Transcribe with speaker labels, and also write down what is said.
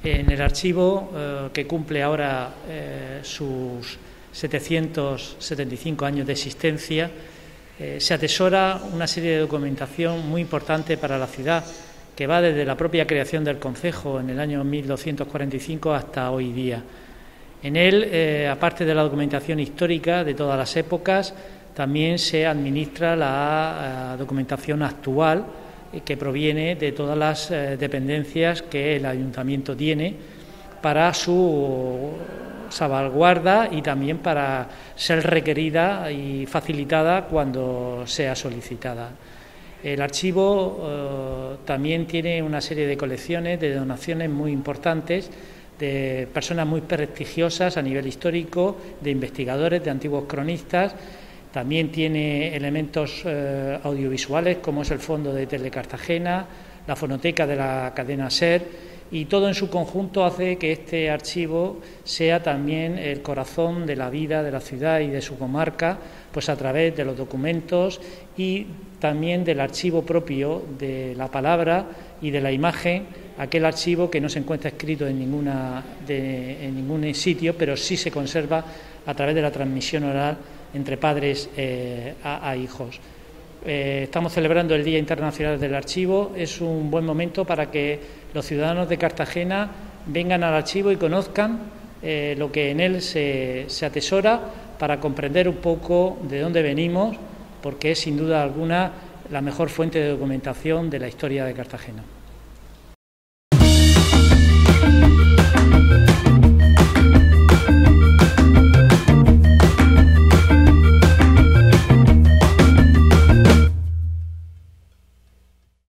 Speaker 1: En el archivo, que cumple ahora sus 775 años de existencia, se atesora una serie de documentación muy importante para la ciudad, que va desde la propia creación del concejo en el año 1245 hasta hoy día. En él, aparte de la documentación histórica de todas las épocas, también se administra la documentación actual, que proviene de todas las dependencias que el ayuntamiento tiene para su salvaguarda y también para ser requerida y facilitada cuando sea solicitada. El archivo también tiene una serie de colecciones de donaciones muy importantes de personas muy prestigiosas a nivel histórico, de investigadores, de antiguos cronistas. También tiene elementos audiovisuales, como es el Fondo de Telecartagena, la fonoteca de la cadena SER, y todo en su conjunto hace que este archivo sea también el corazón de la vida de la ciudad y de su comarca, pues a través de los documentos y también del archivo propio de la palabra y de la imagen, aquel archivo que no se encuentra escrito en ningún sitio, pero sí se conserva a través de la transmisión oral entre padres a hijos. Estamos celebrando el Día Internacional del Archivo. Es un buen momento para que los ciudadanos de Cartagena vengan al archivo y conozcan lo que en él se atesora, para comprender un poco de dónde venimos, porque es sin duda alguna la mejor fuente de documentación de la historia de Cartagena.